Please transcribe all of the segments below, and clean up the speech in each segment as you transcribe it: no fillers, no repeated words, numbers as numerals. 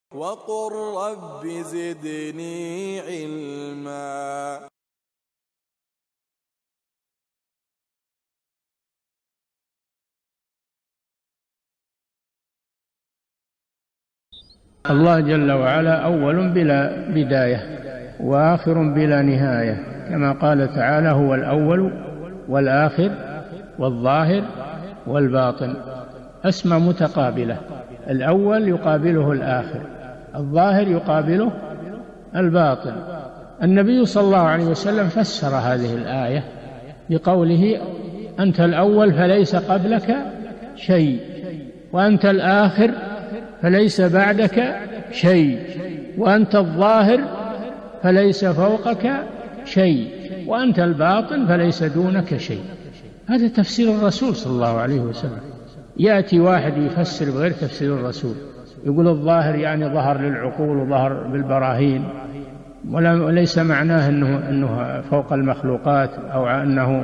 وقل رب زدني علما. الله جل وعلا أول بلا بداية وآخر بلا نهاية، كما قال تعالى: هو الأول والآخر والظاهر والباطن. أسمى متقابلة، الأول يقابله الآخر، الظاهر يقابله الباطن. النبي صلى الله عليه وسلم فسر هذه الآية بقوله: أنت الأول فليس قبلك شيء، وأنت الآخر فليس بعدك شيء، وأنت الظاهر فليس فوقك شيء، وأنت الباطن فليس دونك شيء. هذا تفسير الرسول صلى الله عليه وسلم. يأتي واحد يفسر بغير تفسير الرسول، يقول الظاهر يعني ظهر للعقول وظهر بالبراهين، وليس معناه أنه فوق المخلوقات أو أنه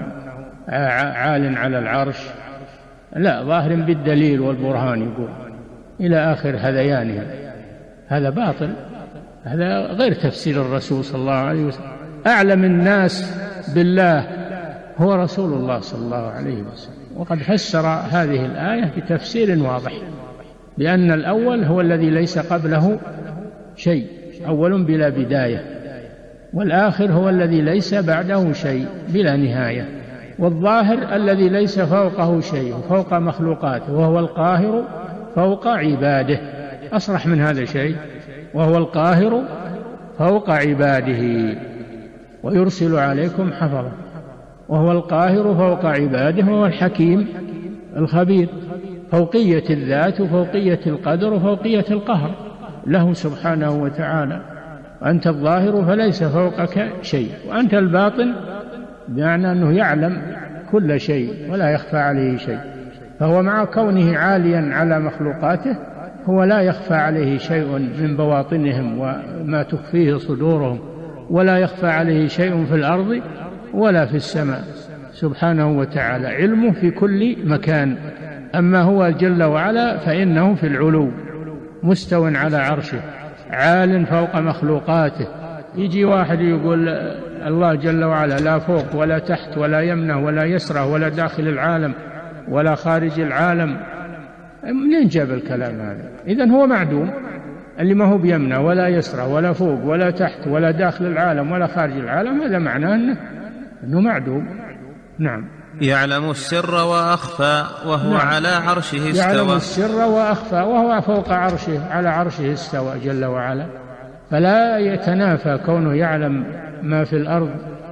عال على العرش، لا، ظاهر بالدليل والبرهان يقول إلى آخر هذيانها. هذا باطل، هذا غير تفسير الرسول صلى الله عليه وسلم. أعلم الناس بالله هو رسول الله صلى الله عليه وسلم، وقد فسر هذه الآية بتفسير واضح بأن الأول هو الذي ليس قبله شيء، أول بلا بداية، والآخر هو الذي ليس بعده شيء بلا نهاية، والظاهر الذي ليس فوقه شيء فوق مخلوقاته، وهو القاهر فوق عباده. أصرح من هذا شيء؟ وهو القاهر فوق عباده ويرسل عليكم حفظا، وهو القاهر فوق عباده، وهو الحكيم الخبير. فوقية الذات وفوقية القدر وفوقية القهر له سبحانه وتعالى. وأنت الظاهر فليس فوقك شيء، وأنت الباطن بمعنى أنه يعلم كل شيء ولا يخفى عليه شيء، فهو مع كونه عاليا على مخلوقاته هو لا يخفى عليه شيء من بواطنهم وما تخفيه صدورهم، ولا يخفى عليه شيء في الأرض ولا في السماء سبحانه وتعالى، علمه في كل مكان. أما هو جل وعلا فإنه في العلو مستو على عرشه، عال فوق مخلوقاته. يجي واحد يقول الله جل وعلا لا فوق ولا تحت ولا يمنه ولا يسره ولا داخل العالم ولا خارج العالم، منين جاب الكلام هذا؟ إذن هو معدوم، اللي ما هو بيمنه ولا يسره ولا فوق ولا تحت ولا داخل العالم ولا خارج العالم، هذا معناه أنه معدوم. نعم. يعلم السر وأخفى وهو نعم. على عرشه استوى. يعلم السر وأخفى وهو فوق عرشه، على عرشه استوى جل وعلا، فلا يتنافى كونه يعلم ما في الأرض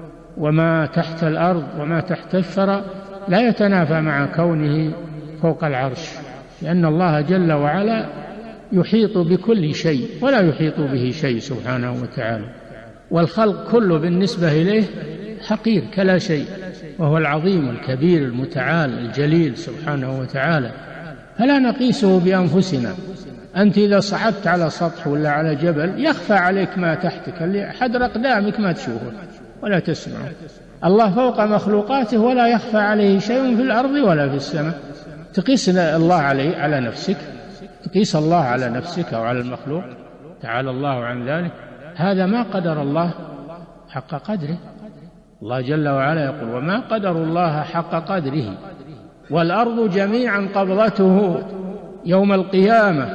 وما تحت الأرض وما تحت الثرى، لا يتنافى مع كونه فوق العرش، لأن الله جل وعلا يحيط بكل شيء ولا يحيط به شيء سبحانه وتعالى، والخلق كله بالنسبة إليه حقير كلا شيء، وهو العظيم الكبير المتعال الجليل سبحانه وتعالى، فلا نقيسه بأنفسنا. أنت إذا صعدت على سطح ولا على جبل يخفى عليك ما تحتك، اللي حدر أقدامك ما تشوفه ولا تسمعه. الله فوق مخلوقاته ولا يخفى عليه شيء في الأرض ولا في السماء. تقيس الله على نفسك، تقيس الله على نفسك أو على المخلوق، تعالى الله عن ذلك. هذا ما قدر الله حق قدره. الله جل وعلا يقول: وما قدر الله حق قدره والأرض جميعا قبضته يوم القيامة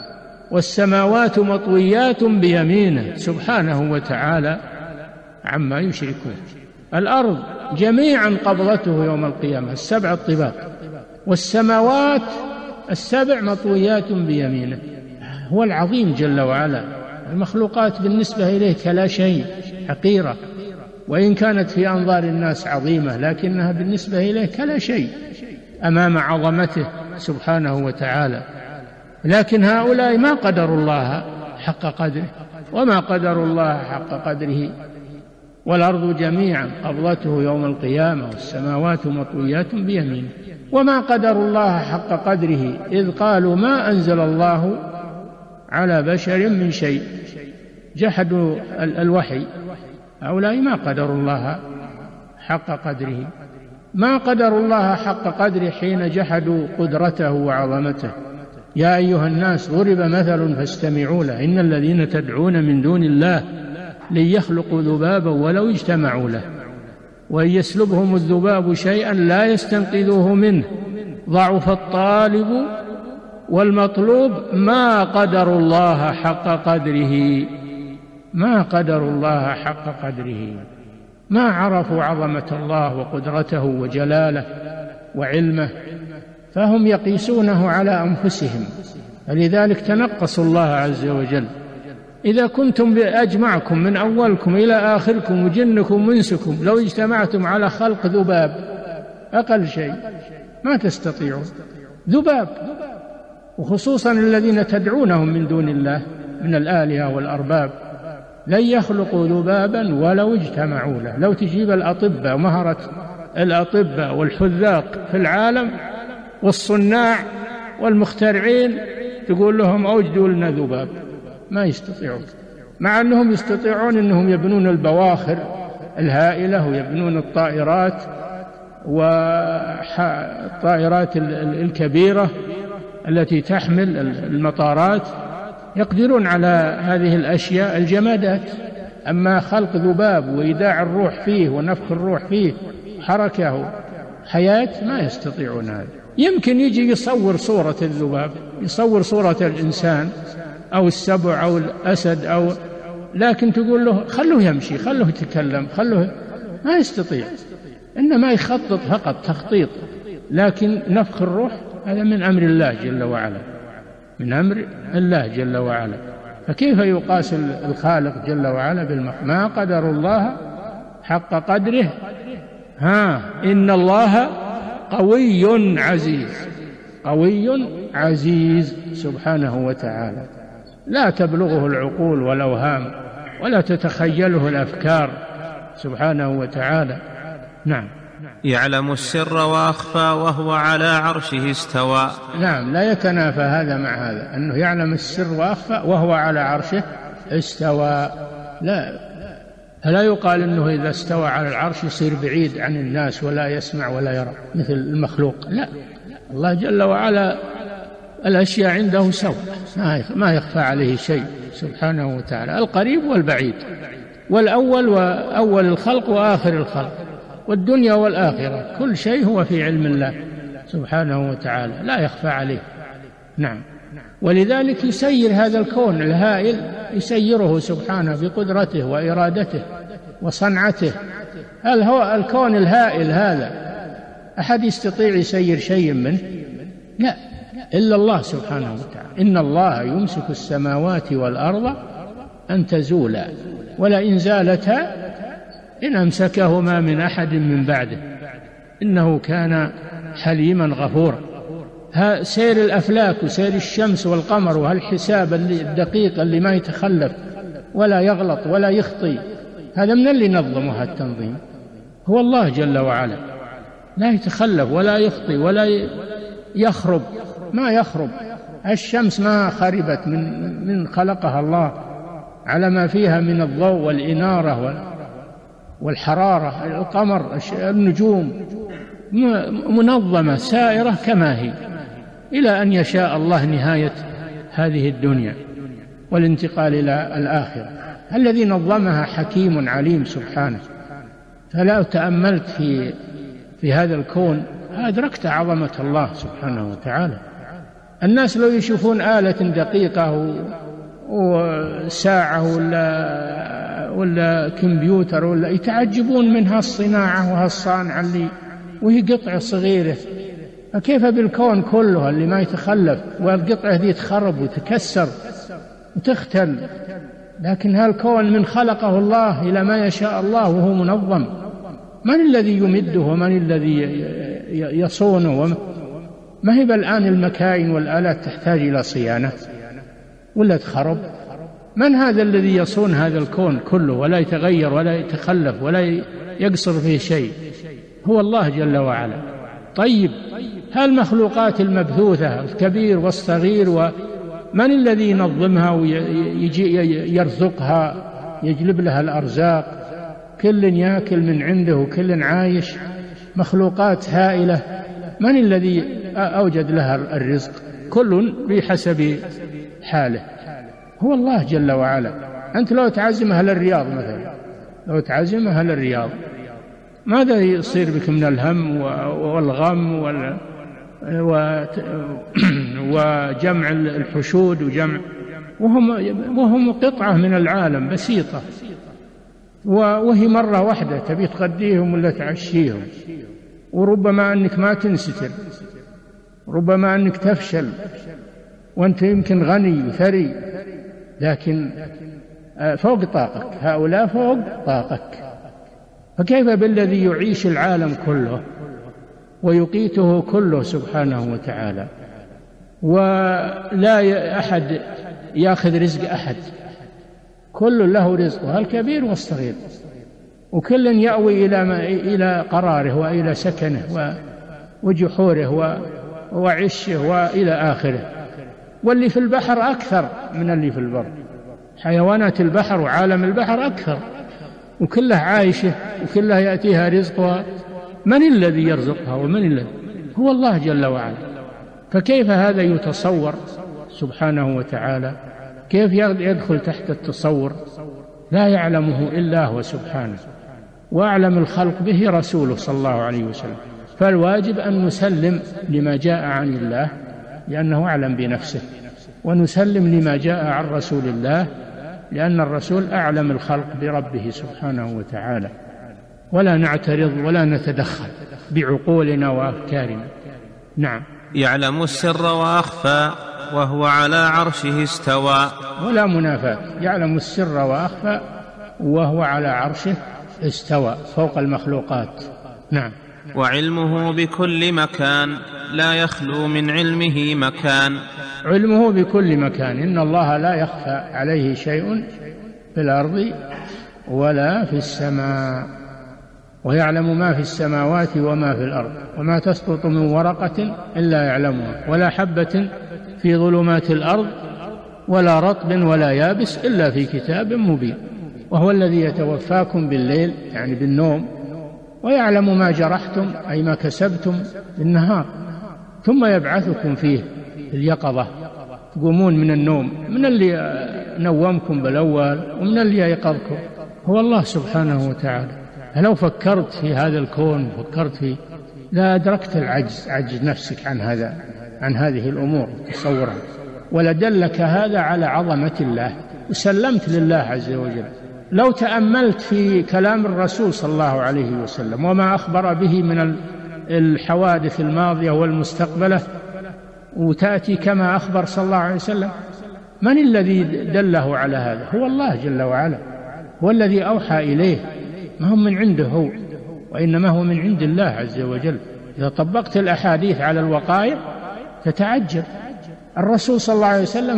والسماوات مطويات بيمينه سبحانه وتعالى عما يشركون. الأرض جميعا قبضته يوم القيامة، السبع الطباق، والسماوات السبع مطويات بيمينه. هو العظيم جل وعلا، المخلوقات بالنسبة إليه كلا شيء، حقيرة، وإن كانت في أنظار الناس عظيمة لكنها بالنسبة إليه كلا شيء أمام عظمته سبحانه وتعالى. لكن هؤلاء ما قدروا الله حق قدره، وما قدروا الله حق قدره. والأرض جميعا قبضته يوم القيامة والسماوات مطويات بيمينه. وما قدروا الله حق قدره إذ قالوا ما أنزل الله على بشر من شيء، جحدوا الوحي. هؤلاء ما قدروا الله حق قدره، ما قدروا الله حق قدره حين جحدوا قدرته وعظمته. يا أيها الناس ضرب مثل فاستمعوا له إن الذين تدعون من دون الله لن يخلقوا ذبابا ولو اجتمعوا له وإن يسلبهم الذباب شيئا لا يستنقذوه منه ضعف الطالب والمطلوب ما قدروا الله حق قدره ما قدروا الله حق قدره ما عرفوا عظمة الله وقدرته وجلاله وعلمه فهم يقيسونه على أنفسهم فلذلك تنقصوا الله عز وجل. إذا كنتم أجمعكم من أولكم إلى آخركم وجنكم وإنسكم لو اجتمعتم على خلق ذباب أقل شيء ما تستطيعون ذباب وخصوصا الذين تدعونهم من دون الله من الآلهة والأرباب لن يخلقوا ذبابا ولو اجتمعوا له. لو تجيب الأطباء مهرة الأطباء والحذاق في العالم والصناع والمخترعين تقول لهم أوجدوا لنا ذباب ما يستطيعون مع أنهم يستطيعون أنهم يبنون البواخر الهائلة ويبنون الطائرات والطائرات الكبيرة التي تحمل المطارات يقدرون على هذه الأشياء الجمادات. أما خلق ذباب وإيداع الروح فيه ونفخ الروح فيه حركة حياة ما يستطيعون هذا. يمكن يجي يصور صورة الذباب يصور صورة الإنسان أو السبع أو الأسد لكن تقول له خلوه يمشي خلوه يتكلم خلوه ما يستطيع إنما يخطط فقط تخطيط لكن نفخ الروح هذا من أمر الله جل وعلا من أمر الله جل وعلا. فكيف يقاس الخالق جل وعلا ما قدر الله حق قدره. إن الله قوي عزيز قوي عزيز سبحانه وتعالى لا تبلغه العقول والأوهام ولا تتخيله الأفكار سبحانه وتعالى. نعم. يعلم السر وأخفى وهو على عرشه استوى. نعم لا يتنافى هذا مع هذا أنه يعلم السر وأخفى وهو على عرشه استوى. لا يقال أنه إذا استوى على العرش يصير بعيد عن الناس ولا يسمع ولا يرى مثل المخلوق. لا الله جل وعلا الأشياء عنده سواء ما يخفى عليه شيء سبحانه وتعالى القريب والبعيد والأول وأول الخلق وآخر الخلق والدنيا والآخرة كل شيء هو في علم الله سبحانه وتعالى لا يخفى عليه. نعم. ولذلك يسير هذا الكون الهائل يسيره سبحانه بقدرته وإرادته وصنعته. هل هو الكون الهائل هذا أحد يستطيع يسير شيء منه؟ لا إلا الله سبحانه وتعالى. إن الله يمسك السماوات والأرض أن تزولا ولئن زالتا إن أمسكهما من أحد من بعده إنه كان حليما غفورا. سير الأفلاك وسير الشمس والقمر وهالحساب الدقيق اللي ما يتخلف ولا يغلط ولا يخطي هذا من اللي نظمه التنظيم هو الله جل وعلا لا يتخلف ولا يخطي ولا يخرب ما يخرب. الشمس ما خربت من خلقها الله على ما فيها من الضوء والإنارة والحرارة. القمر النجوم منظمة سائرة كما هي إلى أن يشاء الله نهاية هذه الدنيا والانتقال إلى الآخرة. الذي نظمها حكيم عليم سبحانه. فلو تأملت في هذا الكون أدركت عظمة الله سبحانه وتعالى. الناس لو يشوفون آلة دقيقة وساعة ولا كمبيوتر ولا يتعجبون من هالصناعة وهالصانعة اللي وهي قطعة صغيرة. فكيف بالكون كله اللي ما يتخلف والقطعة ذي تخرب وتكسر وتختل. لكن هالكون من خلقه الله إلى ما يشاء الله وهو منظم. من الذي يمده ومن الذي يصونه؟ ما هي الآن المكاين والآلات تحتاج إلى صيانة ولا تخرب؟ من هذا الذي يصون هذا الكون كله ولا يتغير ولا يتخلف ولا يقصر فيه شيء؟ هو الله جل وعلا. طيب هالمخلوقات المبثوثة الكبير والصغير من الذي ينظمها ويجي يرزقها يجلب لها الأرزاق؟ كل يأكل من عنده وكل عايش. مخلوقات هائلة من الذي أوجد لها الرزق؟ كل بحسب حاله. هو الله جل وعلا. أنت لو تعزم أهل الرياض مثلا، لو تعزم أهل الرياض ماذا يصير بك من الهم والغم وجمع الحشود وجمع، وهم قطعة من العالم بسيطة، وهي مرة واحدة تبي تغديهم ولا تعشيهم، وربما أنك ما تنستر، ربما أنك تفشل وأنت يمكن غني ثري، لكن فوق طاقك، هؤلاء فوق طاقك. فكيف بالذي يعيش العالم كله ويقيته كله سبحانه وتعالى، ولا أحد يأخذ رزق أحد، كل له رزقه الكبير والصغير، وكل يأوي إلى قراره وإلى سكنه وجحوره وعشه وإلى آخره. واللي في البحر أكثر من اللي في البر، حيوانات البحر وعالم البحر أكثر، وكلها عايشة وكلها يأتيها رزقها. من الذي يرزقها ومن الذي؟ هو الله جل وعلا. فكيف هذا يتصور سبحانه وتعالى؟ كيف يدخل تحت التصور؟ لا يعلمه إلا هو سبحانه، وأعلم الخلق به رسوله صلى الله عليه وسلم. فالواجب أن نسلم لما جاء عن الله لأنه أعلم بنفسه، ونسلم لما جاء عن رسول الله لأن الرسول أعلم الخلق بربه سبحانه وتعالى. ولا نعترض ولا نتدخل بعقولنا وأفكارنا. نعم. يعلم السر وأخفى وهو على عرشه استوى. ولا منافاة، يعلم السر وأخفى وهو على عرشه استوى فوق المخلوقات. نعم. وعلمه بكل مكان لا يخلو من علمه مكان. علمه بكل مكان، إن الله لا يخفى عليه شيء في الأرض ولا في السماء، ويعلم ما في السماوات وما في الأرض، وما تسقط من ورقة إلا يعلمها، ولا حبة في ظلمات الأرض ولا رطب ولا يابس إلا في كتاب مبين. وهو الذي يتوفاكم بالليل يعني بالنوم، ويعلم ما جرحتم أي ما كسبتم بالنهار، ثم يبعثكم فيه اليقظة، تقومون من النوم، من اللي نومكم بالأول ومن اللي يقظكم. هو الله سبحانه وتعالى. لو فكرت في هذا الكون، فكرت في لا أدركت العجز، عجز نفسك عن هذه الأمور تصورها، ولدلك هذا على عظمة الله، وسلمت لله عز وجل. لو تأملت في كلام الرسول صلى الله عليه وسلم وما أخبر به من الحوادث الماضية والمستقبلة، وتأتي كما أخبر صلى الله عليه وسلم، من الذي دله على هذا؟ هو الله جل وعلا، هو الذي أوحى إليه، ما هو من عنده هو، وإنما هو من عند الله عز وجل. إذا طبقت الأحاديث على الوقائع تتعجب. الرسول صلى الله عليه وسلم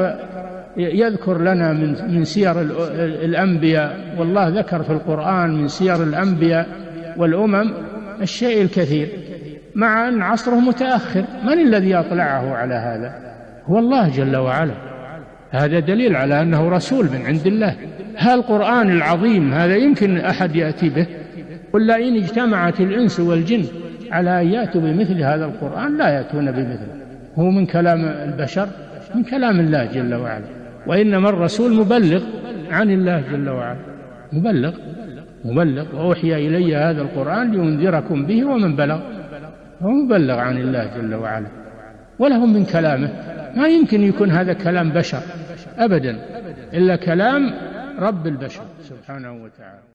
يذكر لنا من سير الأنبياء، والله ذكر في القرآن من سير الأنبياء والأمم الشيء الكثير، مع أن عصره متأخر. من الذي أطلعه على هذا؟ هو الله جل وعلا. هذا دليل على أنه رسول من عند الله. هذا القرآن العظيم هذا يمكن أحد يأتي به؟ قل إن اجتمعت الإنس والجن على أن يأتوا بمثل هذا القرآن لا يأتون بمثله. هو من كلام البشر؟ من كلام الله جل وعلا. وإنما الرسول مبلغ عن الله جل وعلا، مبلغ. وأوحي إلي هذا القرآن لينذركم به ومن بلغ. هو مبلغ عن الله جل وعلا، ولهم من كلامه. ما يمكن يكون هذا كلام بشر أبدا، إلا كلام رب البشر سبحانه وتعالى.